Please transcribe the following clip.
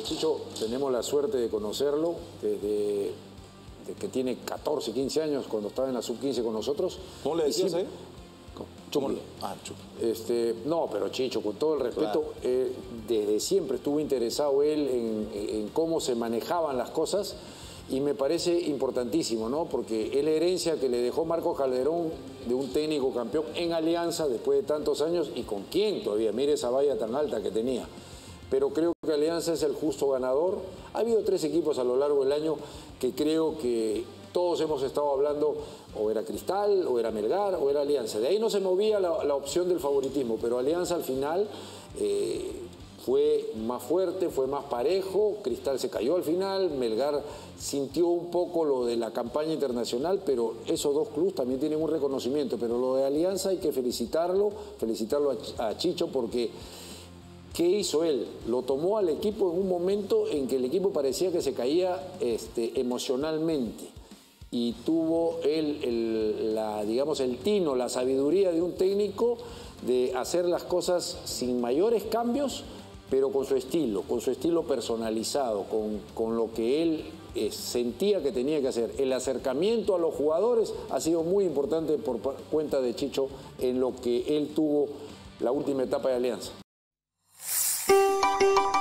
Chicho, tenemos la suerte de conocerlo desde que tiene 14, 15 años, cuando estaba en la sub-15 con nosotros. ¿Cómo le decías a él? Chucky. Chucky. No, pero Chicho, con todo el respeto, claro. Desde siempre estuvo interesado él en cómo se manejaban las cosas, y me parece importantísimo, ¿no? Porque es la herencia que le dejó Marcos Calderón de un técnico campeón en Alianza después de tantos años, y con quién todavía, mire esa valla tan alta que tenía. Pero creo que Alianza es el justo ganador. Ha habido 3 equipos a lo largo del año que creo que todos hemos estado hablando, o era Cristal, o era Melgar, o era Alianza. De ahí no se movía la opción del favoritismo, pero Alianza al final fue más fuerte, fue más parejo. Cristal se cayó al final, Melgar sintió un poco lo de la campaña internacional, pero esos 2 clubes también tienen un reconocimiento. Pero lo de Alianza hay que felicitarlo a Chicho, porque ¿qué hizo él? Lo tomó al equipo en un momento en que el equipo parecía que se caía emocionalmente, y tuvo él digamos, el tino, la sabiduría de un técnico de hacer las cosas sin mayores cambios, pero con su estilo personalizado, con lo que él sentía que tenía que hacer. El acercamiento a los jugadores ha sido muy importante por cuenta de Chicho en lo que él tuvo la última etapa de Alianza.